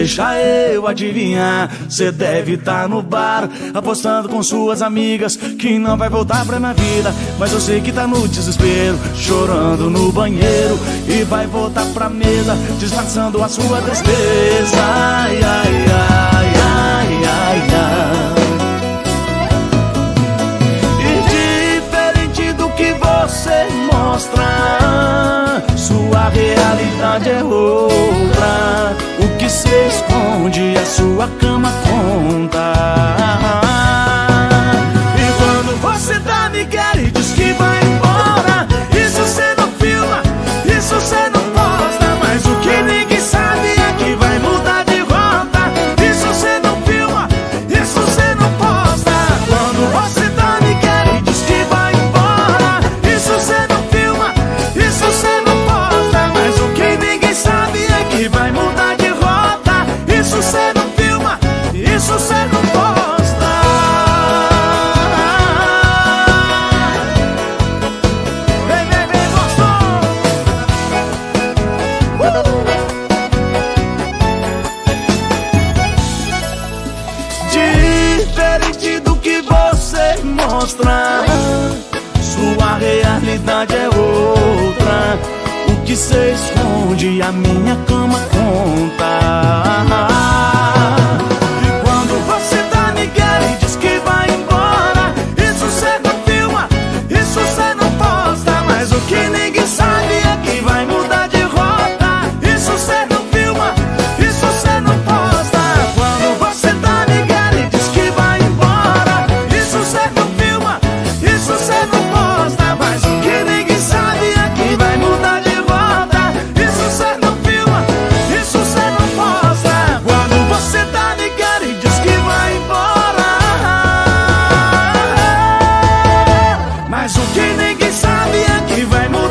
Deixa eu adivinhar, cê deve tá no bar, apostando com suas amigas que não vai voltar pra minha vida. Mas eu sei que tá no desespero, chorando no banheiro, e vai voltar pra mesa, disfarçando a sua tristeza. Ai, ai, ai, ai, ai, ai. E diferente do que você mostra, sua realidade é outra. O que se esconde, a sua cama conta. E quando você dá migué e diz que vai embora, isso cê não filma, isso cê não posta. Mas o que ninguém sabe é que vai mudar de rota. Isso cê não filma, isso cê não posta. Quando você dá migué e diz que vai embora, isso cê não filma, isso cê não posta. Mas o que ninguém sabe é que vai mudar de rota. Isso cê não filma, isso cê não posta. Vem, vem, vem, gostou? Diferente do que você mostra, sua realidade é outra. O que cê esconde, a minha cama conta. E quando você dá migué e diz que vai embora, isso cê não filma, isso cê não posta. Mas o que ninguém sabe é que vai mudar de rota. Isso cê não filma, isso cê não posta. Quando você dá migué e diz que vai embora, isso cê não filma, isso cê não posta. Mas o que ninguém sabe é que vai mudar de rota. Isso cê não filma, isso cê não posta. Quando você dá migué e diz que vai embora, mas o que ninguém sabe é que vai mudar.